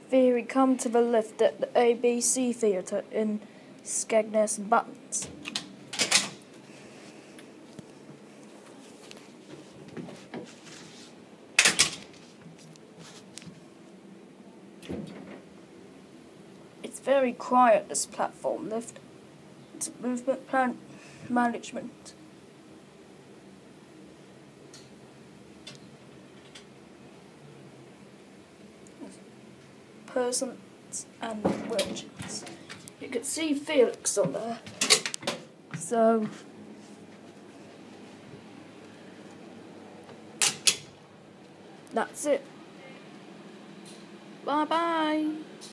Here we come to the lift at the ABC Theatre in Skegness, Butlins. It's very quiet, this platform lift. It's movement plan management. Persons and wheelchairs. You can see Felix on there. So that's it. Bye bye.